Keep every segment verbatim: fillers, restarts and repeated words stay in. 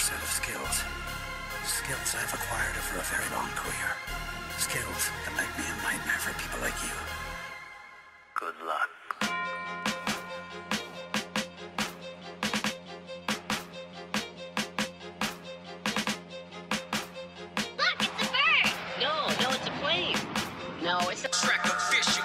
set of skills. Skills I've acquired over a very long career. Skills that make me a nightmare for people like you. Good luck. Look, it's a bird! No, no, it's a plane. No, it's a track of fishing.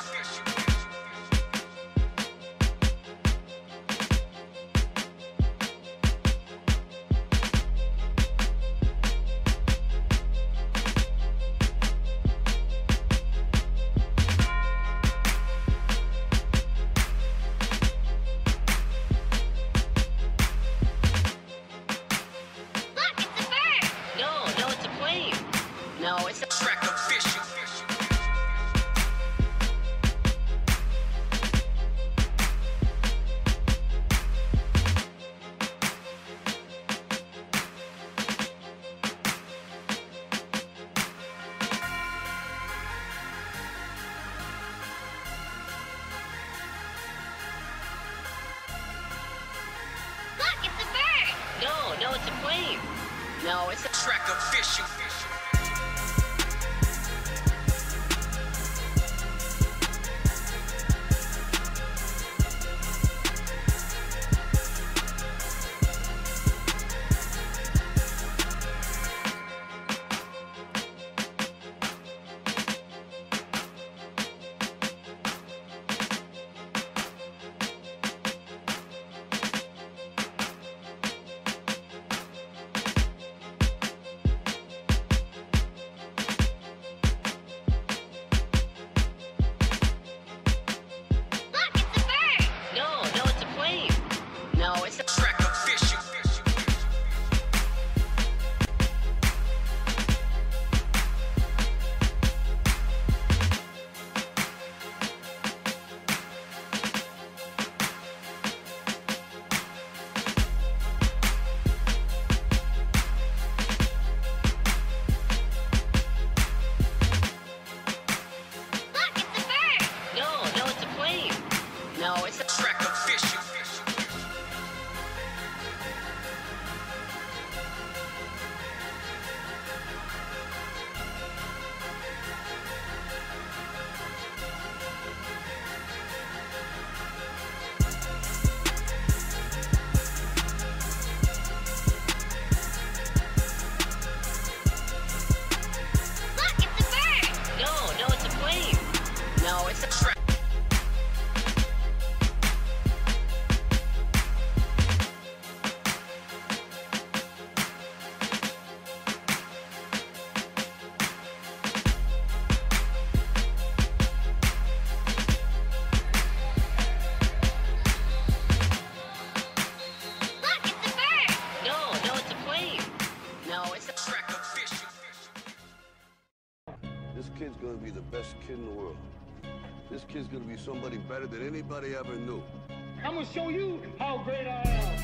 No, it's a track of fishing. Look, it's a bird. No, no, it's a plane. No, it's a track of fishing. No, it's a track of fishing. Look, it's a bird. No, no, it's a plane. No, it's a track of fishing. No, it's a track. Look, it's a bird. No, no, it's a plane. No, it's a track of fishing. This kid's gonna be the best kid in the world. This kid's gonna be somebody better than anybody ever knew. I'm gonna show you how great I am.